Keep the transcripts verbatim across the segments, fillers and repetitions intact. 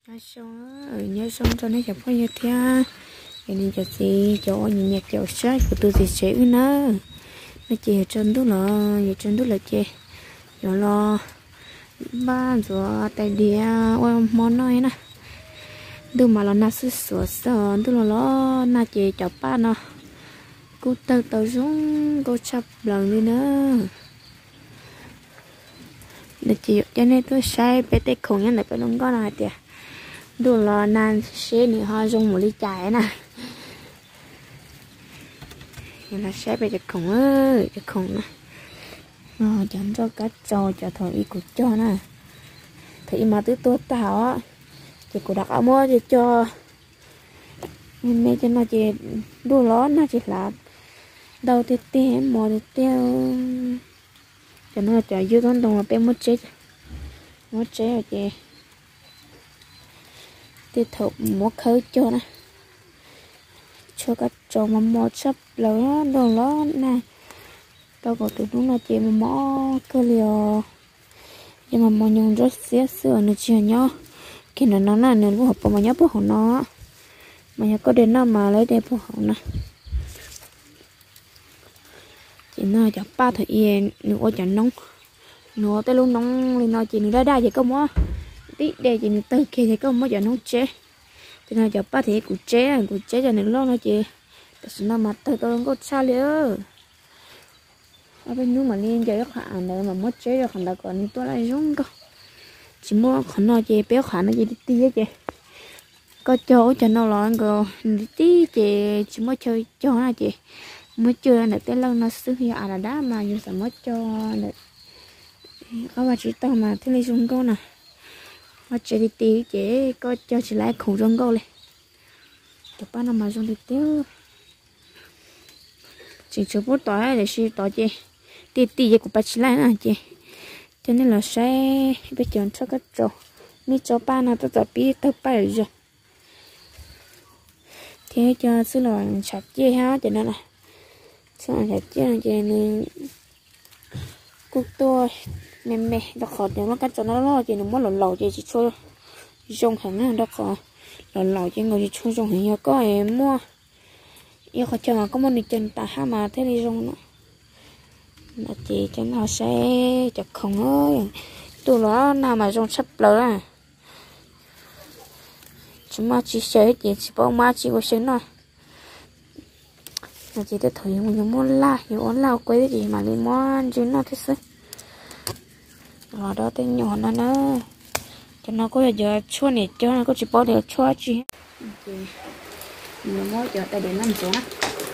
nhớ xong á nhớ xong cho nó chụp bao nhiêu thia cái này cho gì cho nhìn nhạc cho sát của tôi thì sẽ nữa nó chỉ trên đó là ở trên đó là chè rồi lo ba rồi tay đĩa ôi món nói nè đừng mà là na sửa sửa sửa đừng là lo na chè chọc ba nó cô từ từ xuống cô chập lần đi nữa để chị cho nên tôi sai bé tết khủng nhân lại phải đúng có này tiệt đồ là nan sẽ nữa hoa dùng một ly chai nè nên là sẽ bé tết khủng ơi tết khủng nè ờ chẳng cho cá trò cho thổi ý của cho nè thì mà tứ tốt tao á chị cũng đặt áo mưa cho cho nên mẹ cho nó chị đồ ló nó chỉ là đầu tết tết mò tết tết cho nó trả dưới con đồng là bé mất chết mất chết rồi chị tiếp tục một khơi cho nè cho các trò mà mò sắp lỡ đồ đó nè đâu có tụi nó là chị mà mò cơ liều nhưng mà mò nhung rất xé sữa nữa chưa nhá khi nào nó là nên bố học mà nhớ bố học nó mà nhớ có đến nó mà lấy để bố học nè chị nói cho ba thời yên nữa cho nóng nữa tới lúc nóng lên nói chị nữa đã đa vậy có mua tí đây chị nữa tới kia thì có mua cho nóng chế chị nói cho ba thì cụ chế cụ chế cho nên lo nói chị tại nó mà tới tôi không có sao liền ở bênนู้mà lên cho các bạn này mà mất chế rồi còn là còn tôi lại giống cơ chỉ mua còn nói chị béo khả nó chị đi tí chị có chỗ cho nó lo rồi tí chị chỉ mới chơi cho nó chị mới chơi này tới lâu nó xứ hiện là đá mà nhưng mà mới cho này có bà chỉ tao mà thế này dùng câu nè mà chơi đi tí chế có cho chỉ lại khủng dùng câu này chụp ba năm mà dùng đi tiêu chỉ chụp bút tỏi để xí tỏi chị tí tí của bà chỉ lại nè chị cho nên là sẽ bây giờ cho các trò mi cho ba nào tôi tập biết tập ba rồi thế cho xứ là sạch chi ha cho nên là sao sạch chi là chị nên cúc tôi mẹ mẹ nó khó để nó cắt cho nó lo chị nó muốn lẩu lẩu chị chỉ cho dùng hàng nào đó khó lẩu lẩu chị ngồi chỉ cho dùng hàng nhiều có em mua yêu khó cho mà có món đi chân ta ha mà thế đi dùng nó là chị cho nó sẽ chặt không ơi tôi nó nào mà dùng sắp lỡ à chúng mà chỉ sẽ chị chỉ bao mà chỉ có xem nó là chị tới thử những món la những món lao quấy gì mà lên món chứ nó thế sự rồi đó tên nhỏ nó nữa cho nó có giờ chua này cho nó có chỉ bao để chua chứ nhiều món giờ tay để làm xuống á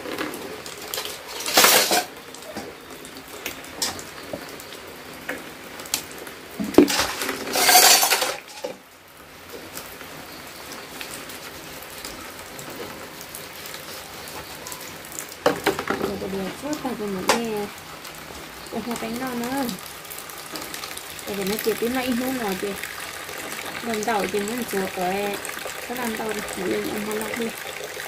chút vào cùng một nghe để hoa bánh non nữa để nó chỉ tí lại hú ngồi chị lần đầu thì muốn chuột rồi có lần đầu thì lên em hoa lọc đi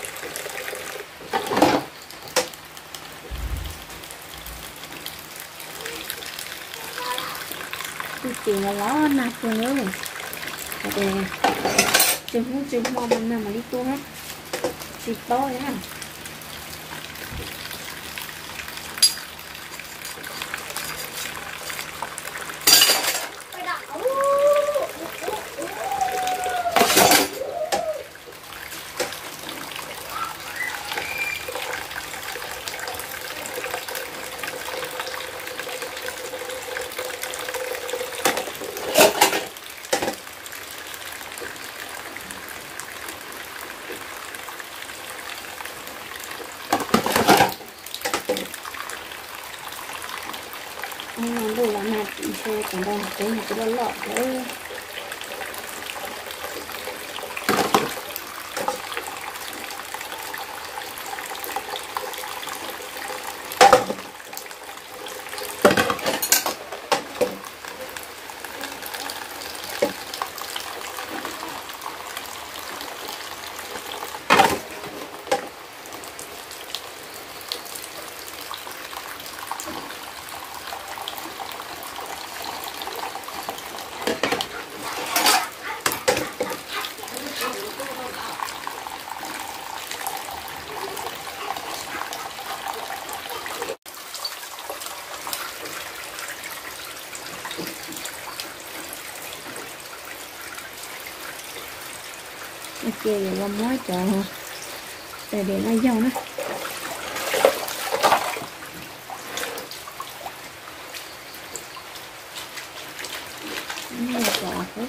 tôi chỉ là nó nạt cho nữa để chừng hú chừng hoa mình nằm mà đi tua hết chỉ to đấy à anh đủ là nạt chơi còn đâu cái này cái đó lọ đấy nó chè làm mối cho để để nó dầu nữa nó là hết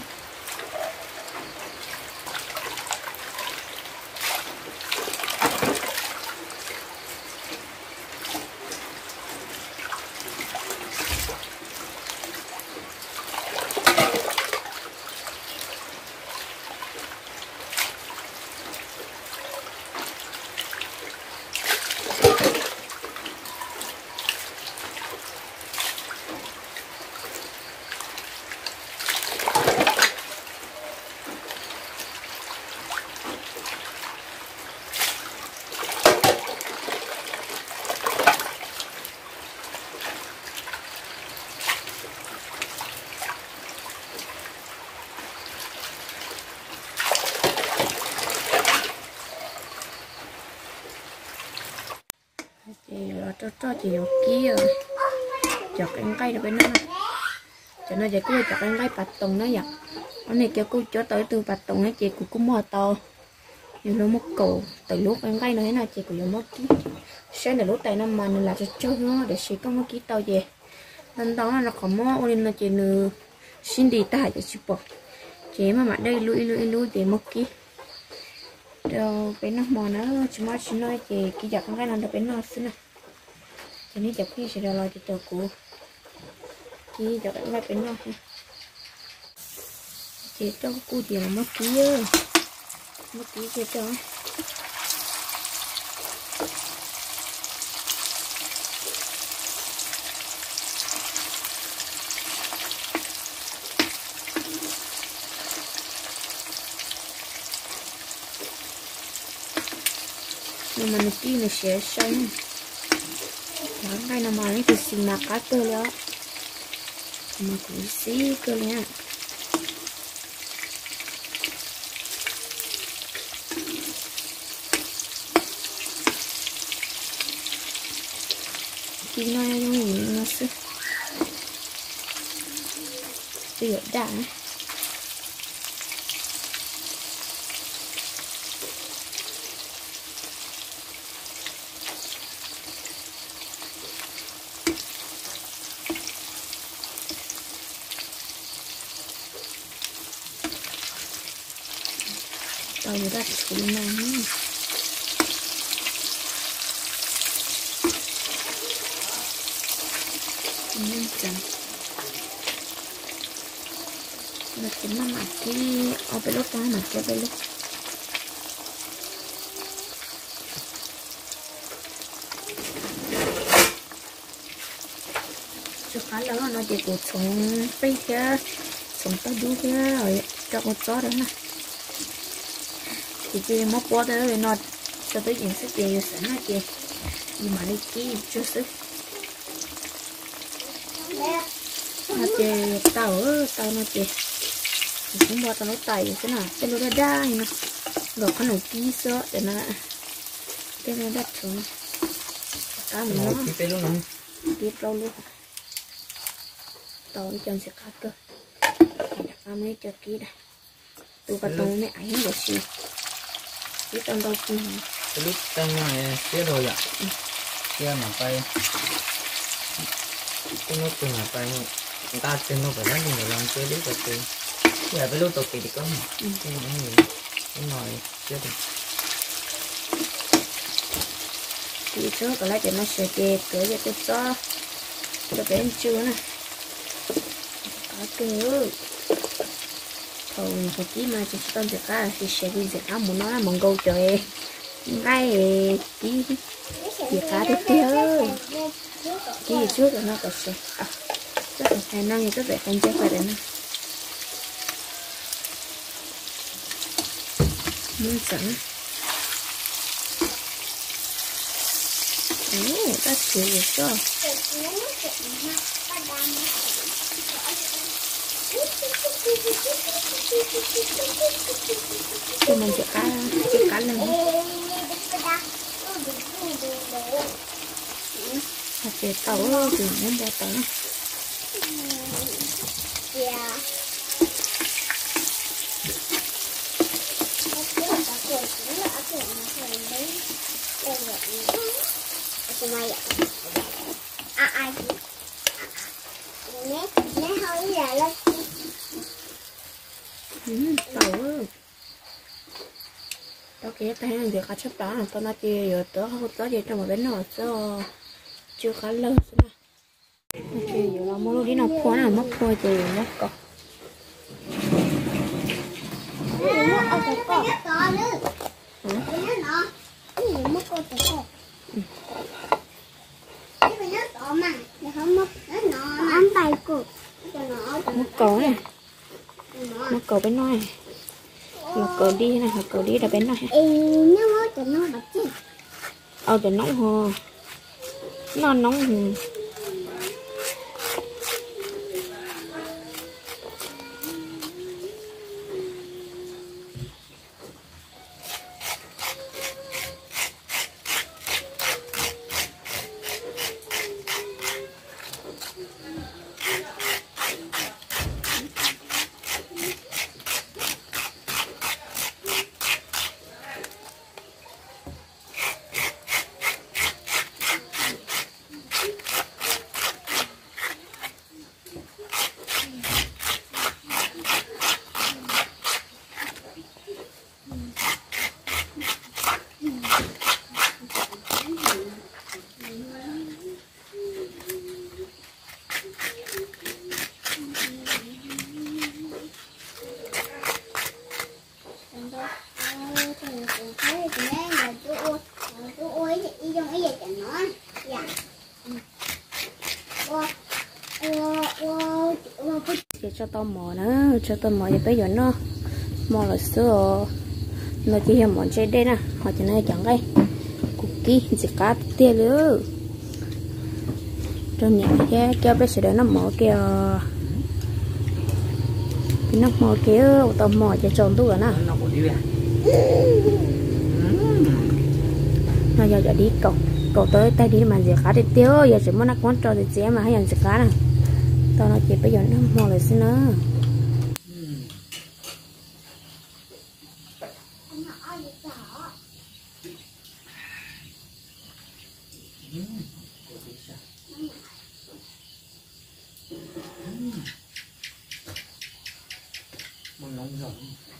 cho cho chị vào kia chọc ăn cây được bên đó cho nên chị cứ chọc ăn cây bạch tùng nó vậy hôm nay cho cô cho tới từ bạch tùng ấy chị cũng cũng mua to nhưng nó mất cổ từ lúc ăn cây nó thế nào chị cũng mất ký sáng là lúc tay năm mà nên là cho cho nó để chị có một ký to về nên đó là nó còn mua nên là chị nữa xin đi tài cho chị bỏ chị mà mà đây lui lui lui để mất ký rồi bên nó mò nó chỉ mới chỉ nói chị cái giặc con cái nào được bên nó xí nè cho nên chụp khi sẽ ra lo cho tôi cụ chị giặc con cái bên nó chị cho cô chị là mất ký mất ký cho cho nhưng mà nó kia nó sẽ sống đó đây là mà nó thì xin mà cá cơ đó mà cũng xí cơ nha khi nó giống như nó sức tuyệt đã tao đã đặt xuống này nhé nên chẳng là chính là mặt cái ở bên lúc đó mặt cho bên lúc cho khá là nó chỉ của sống bay kia sống tao đu kia rồi cho một chó đó nè chị chị mất quá tới nó cho tới chuyện sức chị sẵn hả chị nhưng mà đây chị chưa sức nó chị tao ơ tao nó chị cũng bỏ tao nó tay thế nào cái nó ra đa nó rồi có nồi ký sữa để nó cái nó đặt xuống cá mình nó tiếp luôn tiếp đâu luôn tao chân sẽ cắt cơ đặt ra mấy cho ký đây tôi bắt đầu mấy ảnh được gì cái trong đâu kia cái lúc trong này kia rồi ạ kia mà tay cái nó từ mà tay người ta trên nó phải lấy nhiều lần chơi biết được tiền giờ với lúc tôi kỳ thì có một cái này cái nồi chưa được thì trước có lẽ cho nó sẽ chè cửa cho tôi cho cho bé chưa nè có cửa thôi một tí mà chỉ tao được cả thì sẽ đi dẹp áo muốn nó là mong câu trời ngay tí dẹp cá tiếp theo tí trước là nó có sẽ à rất là khả năng rất là không chắc phải đấy nè muốn sẵn ồ ta chịu được cho cho mình sẽ cá sẽ cá lên hạt để tàu thì muốn bỏ tàu Ừ, tàu ơi. Tao kia tay hàng việc cá chấp đó là tao nói kia giờ tớ không tớ gì trong một bên nào tớ chưa khá lâu nữa. Ok giờ là mua đi nào phô nào mất phô thì mất cọ. Mất cọ này, mất cọ bên ngoài. Là cờ đi này, là cờ đi là bên này. Ờ cho nóng hồ. Nó nóng hồ. Cho tao mò nữa, cho tao mò bây giờ nó mò là sữa nó chỉ hiện món trái đen à, họ chỉ này chẳng đây cookie chỉ cá tiền nữa cho nhẹ cái kéo bây giờ nó mò kia cái nó mò kia tao mò cho tròn tu rồi nè nó giờ giờ đi cậu cậu tới tay đi mà gì cá thì tiêu giờ chỉ muốn ăn quán trò thì chế mà hay ăn gì cá này tao nói chị bây giờ nó mò lại xin nữa Mình nóng rồi.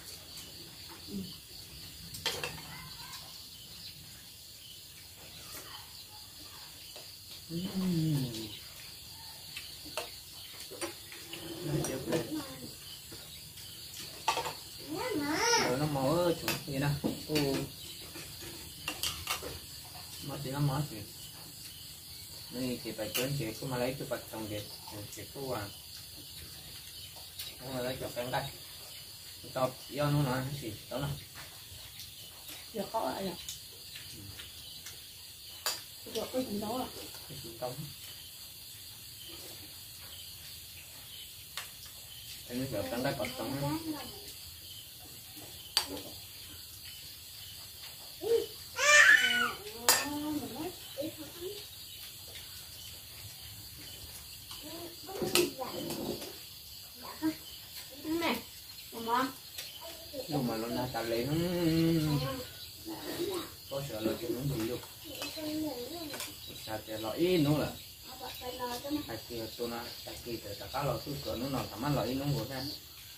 Rồi nó mở chủ gì nè. Ô. Mở thì nó mở thì. Này thì phải chén chị cũng mà lấy cái bạch trong việc chị cũng vào. Không là lấy cho căng đây. Tao do nó nói gì đó nè. Giờ có lại rồi. Giờ có gì đó à? Cái gì tông. Cái nước giờ căng đây còn tông. Nhưng mà nó đã tạo lên có sợ là chuyện nó bị luôn sao thì lợi nó là tại kia tôi nói tại kia từ tất cả loại tôi cửa nó nào thầm ăn lợi nó ngồi nha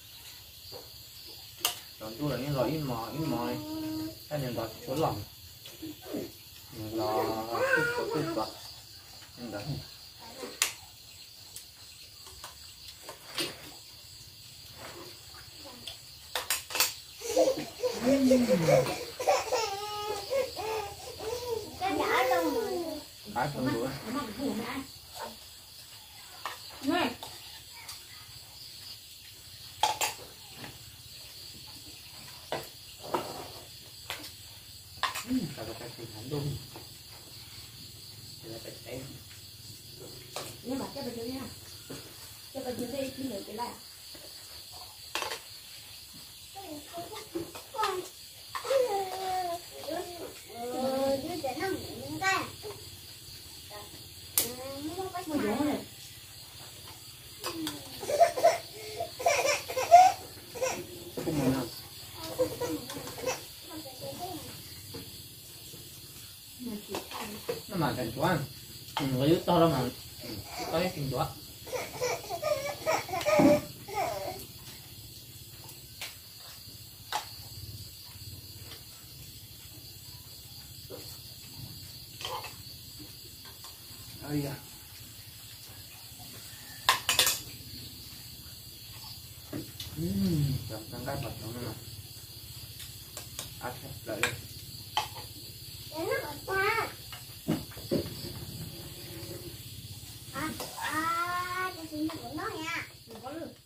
còn tôi là những lợi mò ít mò cái này là số lòng là tôi có tôi có nhưng đấy Bác không đuổi. Này. Kalau kita kandung, kita petai. Nhưng mà cái bên này, cái bên đây chỉ được cái này. Nó mà cần quá ừ, có yếu to lắm mà có cái kinh quá ơi da ừm chấm căng cái bật nó mà ăn lại đi À, à, cái gì của nó nha. Đừng có lửa.